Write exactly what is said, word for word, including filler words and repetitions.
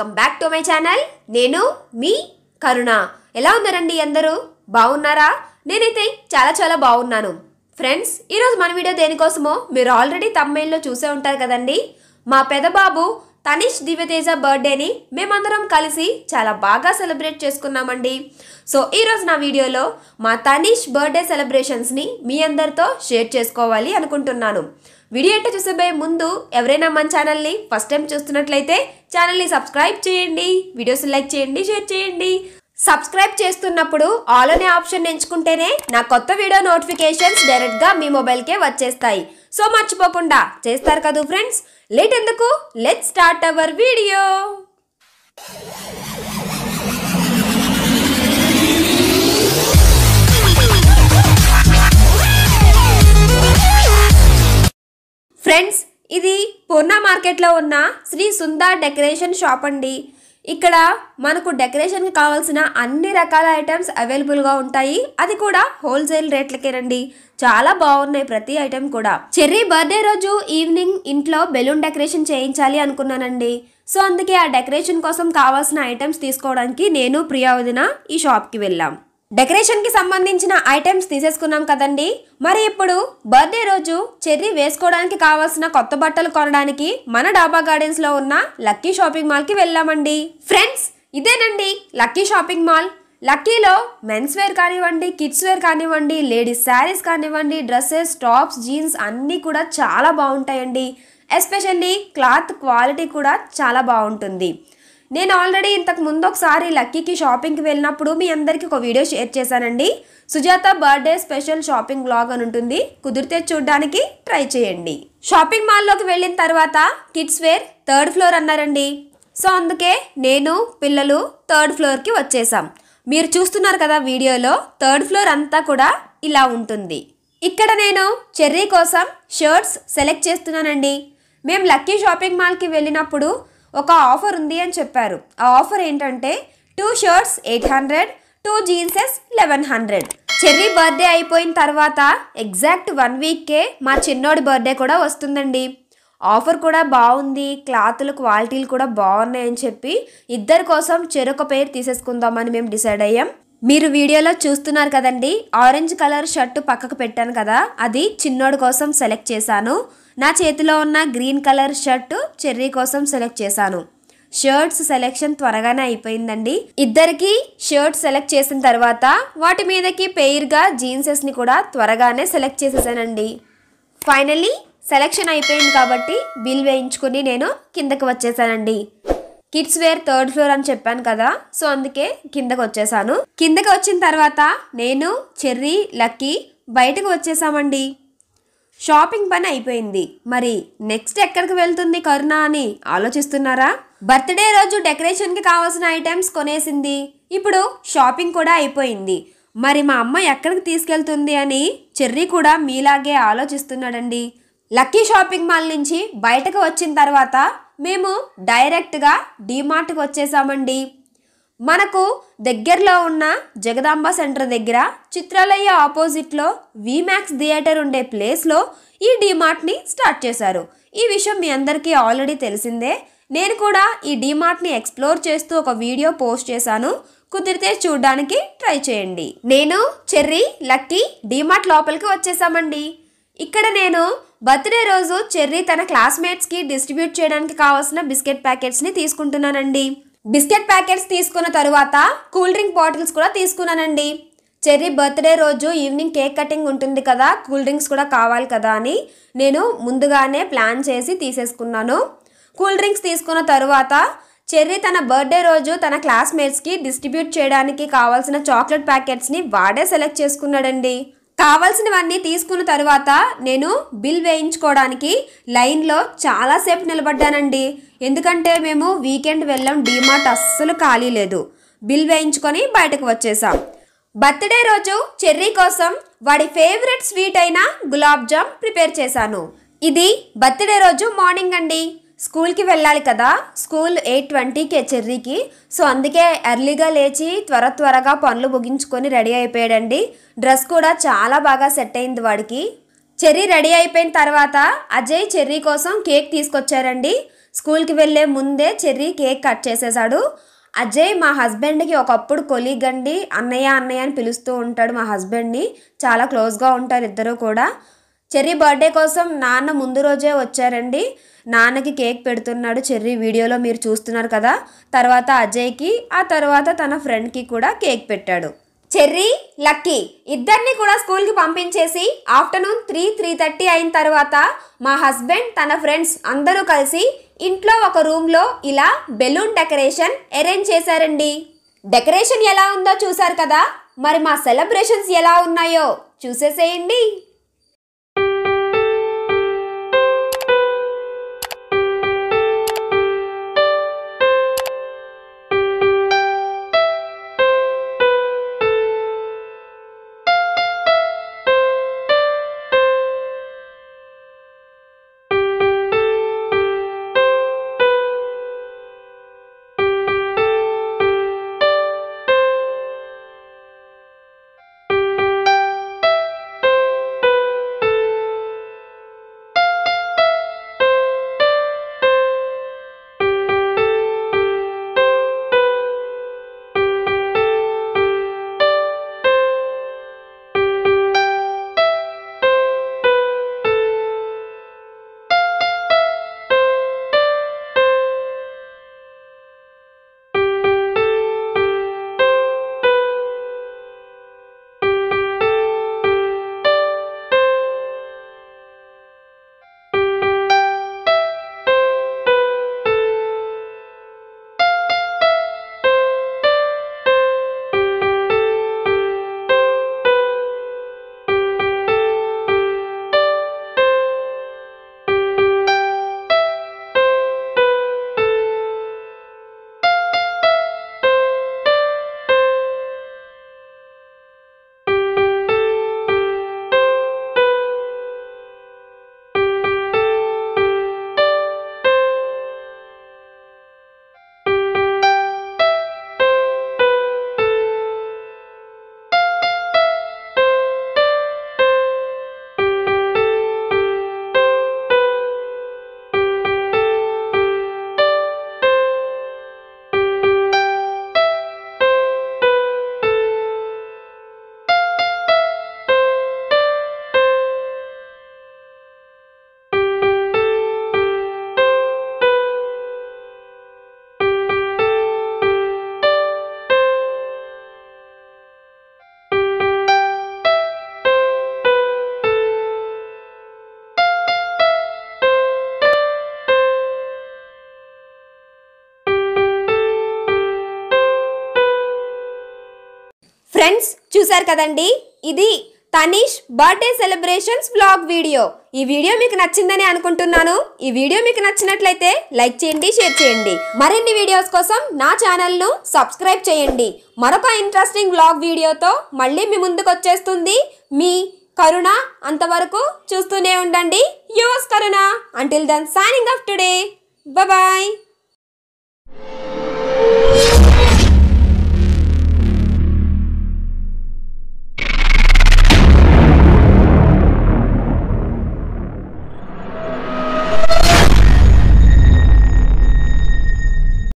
Welcome back to my channel. నేను మీ కరుణ. ఎలా ఉన్నారండి అందరూ? బాగున్నారా? నేనైతే చాలా చాలా బాగున్నాను. ఫ్రెండ్స్, ఈరోజు మన వీడియో దేనికోసమో మీరు ఆల్రెడీ థంబ్నెయిల్లో చూసే ఉంటారు కదండి. మా పెదబాబు తనిష్ దివ్యతేజ బర్త్డేని మేమందరం కలిసి చాలా బాగా సెలబ్రేట్ చేసుకున్నామండి. సో ఈరోజు నా వీడియోలో మా తనిష్ బర్త్డే సెలబ్రేషన్స్ని మీ అందరితో షేర్ చేసుకోవాలి అనుకుంటున్నాను. వీడియో ఏంటో చూసేబోయే ముందు ఎవరైనా మన ఛానల్ని ఫస్ట్ టైం చూస్తున్నట్లయితే ఛానల్ని సబ్స్క్రైబ్ చేయండి, వీడియోస్ లైక్ చేయండి, షేర్ చేయండి. సబ్స్క్రైబ్ చేస్తున్నప్పుడు ఆల్ అనే ఆప్షన్ ఎంచుకుంటేనే నా కొత్త వీడియో నోటిఫికేషన్స్ డైరెక్ట్గా మీ మొబైల్కే వచ్చేస్తాయి. సో మర్చిపోకుండా చేస్తారు కదా ఫ్రెండ్స్. లేట్ ఎందుకు, let's start our video. Friends, ఇది పూర్ణ మార్కెట్లో ఉన్న శ్రీ సుందర్ డెకరేషన్ షాప్ అండి. ఇక్కడ మనకు డెకరేషన్కి కావాల్సిన అన్ని రకాల ఐటమ్స్ అవైలబుల్గా ఉంటాయి. అది కూడా హోల్సేల్ రేట్లకేనండి. చాలా బాగున్నాయి ప్రతి ఐటెం కూడా. చెర్రీ బర్త్డే రోజు ఈవినింగ్ ఇంట్లో బెలూన్ డెకరేషన్ చేయించాలి అనుకున్నానండి. సో అందుకే ఆ డెకరేషన్ కోసం కావాల్సిన ఐటమ్స్ తీసుకోవడానికి నేను ప్రియా వదిన ఈ షాప్కి వెళ్ళాం. డెకరేషన్కి సంబంధించిన ఐటమ్స్ తీసేసుకున్నాం కదండి. మరి ఇప్పుడు బర్త్డే రోజు చెర్రీ వేసుకోవడానికి కావాల్సిన కొత్త బట్టలు కొనడానికి మన డాబా గార్డెన్స్లో ఉన్న లక్కీ షాపింగ్ మాల్కి వెళ్ళామండి. ఫ్రెండ్స్, ఇదేనండి లక్కీ షాపింగ్ మాల్. లక్కీలో మెన్స్ వేర్ కానివ్వండి, కిడ్స్ వేర్ కానివ్వండి, లేడీస్ శారీస్ కానివ్వండి, డ్రెస్సెస్, టాప్స్, జీన్స్ అన్నీ కూడా చాలా బాగుంటాయండి. ఎస్పెషల్లీ క్లాత్ క్వాలిటీ కూడా చాలా బాగుంటుంది. నేను ఆల్రెడీ ఇంతకు ముందు ఒకసారి లక్కీకి షాపింగ్కి వెళ్ళినప్పుడు మీ అందరికీ ఒక వీడియో షేర్ చేశానండి. Sujatha birthday special shopping blog అని ఉంటుంది, కుదిరితే చూడడానికి ట్రై చేయండి. షాపింగ్ మాల్లోకి వెళ్ళిన తర్వాత కిడ్స్ వేర్ థర్డ్ ఫ్లోర్ అన్నారండి. సో అందుకే నేను పిల్లలు థర్డ్ ఫ్లోర్కి వచ్చేసాం. మీరు చూస్తున్నారు కదా వీడియోలో, థర్డ్ ఫ్లోర్ అంతా కూడా ఇలా ఉంటుంది. ఇక్కడ నేను చెర్రీ కోసం షర్ట్స్ సెలెక్ట్ చేస్తున్నానండి. మేము లక్కీ షాపింగ్ మాల్కి వెళ్ళినప్పుడు ఒక ఆఫర్ ఉంది అని చెప్పారు. ఆ ఆఫర్ ఏంటంటే two shirts eight hundred, two jeanses eleven hundred. Cherry birthday అయిపోయిన తర్వాత ఎగ్జాక్ట్ వన్ వీక్కే మా చిన్నోడి బర్త్డే కూడా వస్తుందండి. ఆఫర్ కూడా బాగుంది, క్లాతులు క్వాలిటీలు కూడా బాగున్నాయని చెప్పి ఇద్దరి కోసం చెరొక పేరు తీసేసుకుందామని మేము డిసైడ్ అయ్యాం. మీరు వీడియోలో చూస్తున్నారు కదండి, ఆరెంజ్ కలర్ షర్టు పక్కకు పెట్టాను కదా, అది చిన్నోడి కోసం సెలెక్ట్ చేశాను. నా చేతిలో ఉన్న గ్రీన్ కలర్ షర్టు చెర్రీ కోసం సెలెక్ట్ చేశాను. షర్ట్స్ సెలెక్షన్ త్వరగానే అయిపోయిందండి. ఇద్దరికి షర్ట్ సెలెక్ట్ చేసిన తర్వాత వాటి మీదకి పెయిర్గా జీన్సెస్ని కూడా త్వరగానే సెలెక్ట్ చేసేసానండి. ఫైనల్లీ సెలెక్షన్ అయిపోయింది కాబట్టి బిల్ వేయించుకుని నేను కిందకి వచ్చేసానండి. కిడ్స్ వేర్ థర్డ్ ఫ్లోర్ అని చెప్పాను కదా, సో అందుకే కిందకి వచ్చేసాను. కిందకి వచ్చిన తర్వాత నేను, చెర్రీ, లక్కీ బయటకు వచ్చేసామండి. షాపింగ్ పని అయిపోయింది. మరి నెక్స్ట్ ఎక్కడికి వెళ్తుంది కరుణ అని ఆలోచిస్తున్నారా? బర్త్డే రోజు డెకరేషన్కి కావాల్సిన ఐటమ్స్ కొనేసింది, ఇప్పుడు షాపింగ్ కూడా అయిపోయింది. మరి మా అమ్మ ఎక్కడికి తీసుకెళ్తుంది అని చెర్రీ కూడా మీలాగే ఆలోచిస్తున్నాడండి. లక్కీ షాపింగ్ మాల్ నుంచి బయటకు వచ్చిన తర్వాత మేము డైరెక్ట్గా డీమార్ట్కి వచ్చేసామండి. మనకు దగ్గరలో ఉన్న జగదాంబ సెంటర్ దగ్గర చిత్రాలయ ఆపోజిట్లో వీమాక్స్ థియేటర్ ఉండే ప్లేస్లో ఈ డీమార్ట్ని స్టార్ట్ చేశారు. ఈ విషయం మీ అందరికీ ఆల్రెడీ తెలిసిందే. నేను కూడా ఈ డీమార్ట్ని ఎక్స్ప్లోర్ చేస్తూ ఒక వీడియో పోస్ట్ చేశాను, కుదిరితే చూడడానికి ట్రై చేయండి. నేను, చెర్రీ, లక్కీ డీమార్ట్ లోపలికి వచ్చేసామండి. ఇక్కడ నేను బర్త్డే రోజు చెర్రీ తన క్లాస్మేట్స్కి డిస్ట్రిబ్యూట్ చేయడానికి కావాల్సిన బిస్కెట్ ప్యాకెట్స్ని తీసుకుంటున్నానండి. బిస్కెట్ ప్యాకెట్స్ తీసుకున్న తరువాత కూల్ డ్రింక్ బాటిల్స్ కూడా తీసుకున్నానండి. చెర్రీ బర్త్డే రోజు ఈవినింగ్ కేక్ కటింగ్ ఉంటుంది కదా, కూల్ డ్రింక్స్ కూడా కావాలి కదా అని నేను ముందుగానే ప్లాన్ చేసి తీసేసుకున్నాను. కూల్ డ్రింక్స్ తీసుకున్న తరువాత చెర్రీ తన బర్త్డే రోజు తన క్లాస్మేట్స్కి డిస్ట్రిబ్యూట్ చేయడానికి కావాల్సిన చాక్లెట్ ప్యాకెట్స్ని వాడే సెలెక్ట్ చేసుకున్నాడండి. కావాల్సినవన్నీ తీసుకున్న తర్వాత నేను బిల్ వేయించుకోవడానికి లైన్లో చాలాసేపు నిలబడ్డానండి. ఎందుకంటే మేము వీకెండ్ వెళ్ళాం, డీమార్ట్ అస్సలు ఖాళీ లేదు. బిల్ వేయించుకొని బయటకు వచ్చేసాం. బర్త్డే రోజు చెర్రీ కోసం వాడి ఫేవరెట్ స్వీట్ అయిన గులాబ్ జామ్ ప్రిపేర్ చేశాను. ఇది బర్త్డే రోజు మార్నింగ్ అండి. స్కూల్కి వెళ్ళాలి కదా, స్కూల్ ఎయిట్ ట్వంటీకే చెర్రీకి. సో అందుకే ఎర్లీగా లేచి త్వర త్వరగా పనులు ముగించుకొని రెడీ అయిపోయాడండి. డ్రెస్ కూడా చాలా బాగా సెట్ అయింది వాడికి. చెర్రీ రెడీ అయిపోయిన తర్వాత అజయ్ చెర్రీ కోసం కేక్ తీసుకొచ్చారండి. స్కూల్కి వెళ్ళే ముందే చెర్రీ కేక్ కట్ చేసేసాడు. అజయ్ మా హస్బెండ్కి ఒకప్పుడు కొలీగ్ అండి, అన్నయ్య అన్నయ్య అని పిలుస్తూ ఉంటాడు. మా హస్బెండ్ని చాలా క్లోజ్గా ఉంటారు ఇద్దరు కూడా. చెర్రీ బర్త్డే కోసం నాన్న ముందు రోజే వచ్చారండి. నాన్నకి కేక్ పెడుతున్నాడు చెర్రీ, వీడియోలో మీరు చూస్తున్నారు కదా. తర్వాత అజయ్కి, ఆ తర్వాత తన ఫ్రెండ్కి కూడా కేక్ పెట్టాడు. చెర్రీ, లక్కీ ఇద్దరిని కూడా స్కూల్కి పంపించేసి ఆఫ్టర్నూన్ త్రీ త్రీ థర్టీ అయిన తర్వాత మా హస్బెండ్ తన ఫ్రెండ్స్ అందరూ కలిసి ఇంట్లో ఒక రూమ్లో ఇలా బెలూన్ డెకరేషన్ అరేంజ్ చేశారండి. డెకరేషన్ ఎలా ఉందో చూసారు కదా, మరి మా సెలబ్రేషన్స్ ఎలా ఉన్నాయో చూసేసేయండి. ఫ్రెండ్స్ చూసారు కదండి, ఇది Tanish birthday celebrations vlog video. ఈ వీడియో మీకు నచ్చిందని అనుకుంటున్నాను. ఈ వీడియో మీకు నచ్చినట్లయితే లైక్ చేయండి, షేర్ చేయండి. మరిన్ని వీడియోస్ కోసం నా ఛానల్ను సబ్స్క్రైబ్ చేయండి. మరొక ఇంట్రెస్టింగ్ వ్లాగ్ వీడియోతో మళ్ళీ మీ ముందుకు వచ్చేస్తుంది మీ కరుణ. అంతవరకు చూస్తూనే ఉండండి yours Karuna. Until then signing off today. Bye bye.